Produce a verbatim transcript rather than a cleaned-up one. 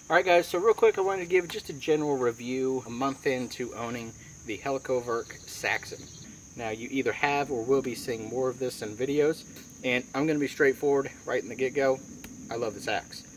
Alright guys, so real quick I wanted to give just a general review a month into owning the Helko Werk Saxon. Now you either have or will be seeing more of this in videos, and I'm going to be straightforward right in the get-go. I love this axe.